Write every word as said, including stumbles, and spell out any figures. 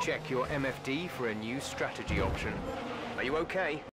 Check your M F D for a new strategy option. Are you okay?